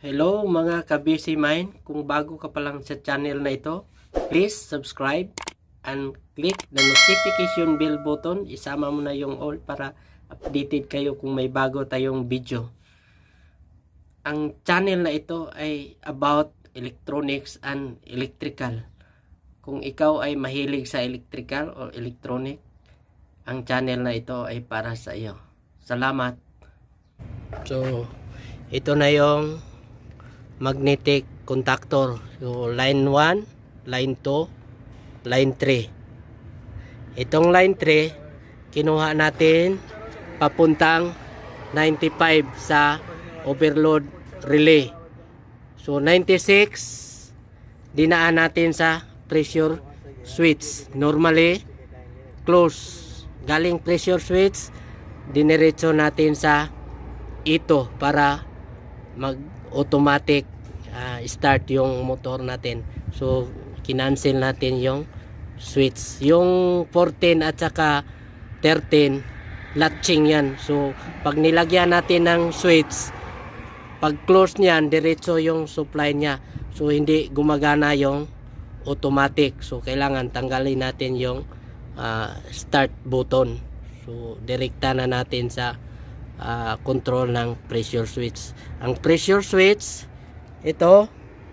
Hello mga ka-busy mind, kung bago ka pa lang sa channel na ito, please subscribe and click the notification bell button. Isama mo na yung all para updated kayo kung may bago tayong video. Ang channel na ito ay about electronics and electrical. Kung ikaw ay mahilig sa electrical o electronic, ang channel na ito ay para sa iyo. Salamat. So, ito na yung magnetic contactor. So, line 1, line 2, line 3. Itong line 3, kinuha natin papuntang 95 sa overload relay. So, 96, dinaan natin sa pressure switch. Normally, close. Galing pressure switch, diniretso natin sa ito para mag-automatic start yung motor natin. So, kinancel natin yung switch. Yung 14 at saka 13, latching yan. So, pag nilagyan natin ng switch, pag close niyan, diretso yung supply niya. So, hindi gumagana yung automatic. So, kailangan tanggalin natin yung start button. So, direkta na natin sa control ng pressure switch. Ang pressure switch, ito,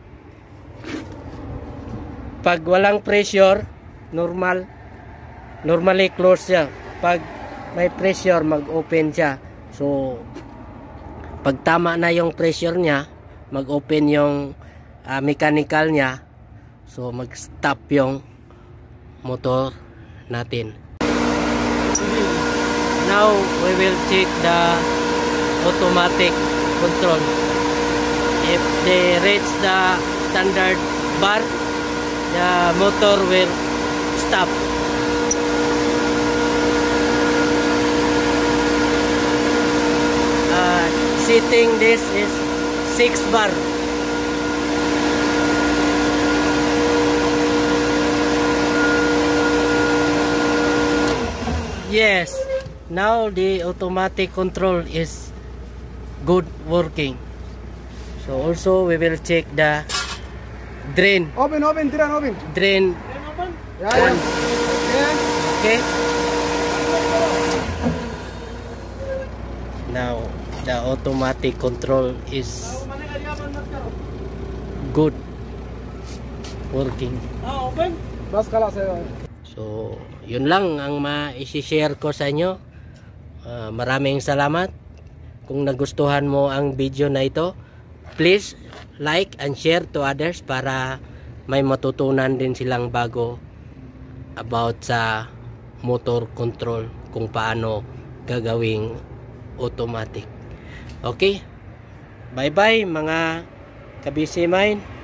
pag walang pressure, normally close siya. Pag may pressure, mag-open siya. So, pag tama na yung pressure niya, mag-open yung mechanical niya. So, mag-stop yung motor natin. Now we will check the automatic control. If they reach the standard bar, the motor will stop. Setting this is 6 bar. Yes. Now the automatic control is good working. So also we will check the drain. Open, drain open. Drain. Yeah. Okay. Now the automatic control is good working. Open. Bas kalas. So, yun lang ang ma-share ko sa inyo. Maraming salamat. Kung nagustuhan mo ang video na ito, please like and share to others para may matutunan din silang bago about sa motor control, kung paano gagawing automatic. Okay? Bye bye mga ka-busy mind.